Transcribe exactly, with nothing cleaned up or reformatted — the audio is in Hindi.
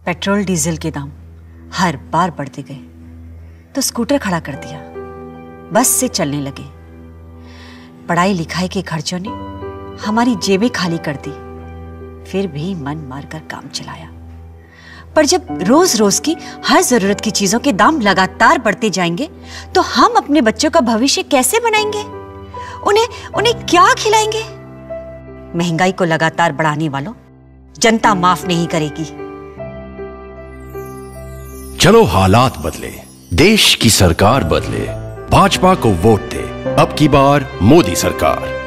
पेट्रोल डीजल के दाम हर बार बढ़ते गए तो स्कूटर खड़ा कर दिया, बस से चलने लगे। पढ़ाई लिखाई के खर्चों ने हमारी जेबें खाली कर दी, फिर भी मन मारकर काम चलाया। पर जब रोज रोज की हर जरूरत की चीजों के दाम लगातार बढ़ते जाएंगे तो हम अपने बच्चों का भविष्य कैसे बनाएंगे? उन्हें उन्हें क्या खिलाएंगे? महंगाई को लगातार बढ़ाने वालों जनता माफ नहीं करेगी। चलो हालात बदले, देश की सरकार बदले, भाजपा को वोट दे, अब की बार मोदी सरकार।